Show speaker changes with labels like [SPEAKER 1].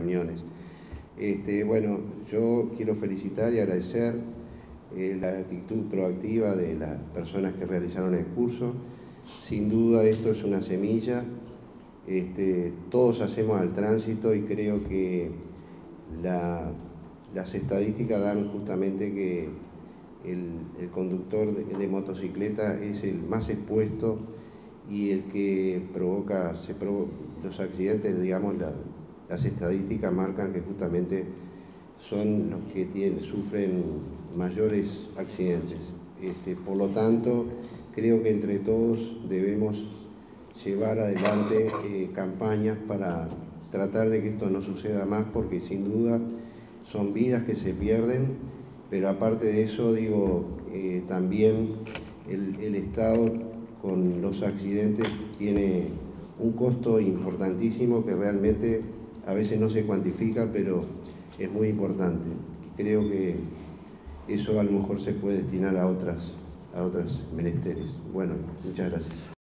[SPEAKER 1] reuniones. Bueno, yo quiero felicitar y agradecer la actitud proactiva de las personas que realizaron el curso. Sin duda esto es una semilla, todos hacemos al tránsito y creo que las estadísticas dan justamente que el conductor de motocicleta es el más expuesto y el que provoca los accidentes, digamos, las estadísticas marcan que justamente son los que sufren mayores accidentes. Por lo tanto, creo que entre todos debemos llevar adelante campañas para tratar de que esto no suceda más, porque sin duda son vidas que se pierden, pero aparte de eso, digo, también el Estado con los accidentes tiene un costo importantísimo que realmente a veces no se cuantifica, pero es muy importante. Creo que eso a lo mejor se puede destinar a otras menesteres. Bueno, muchas gracias.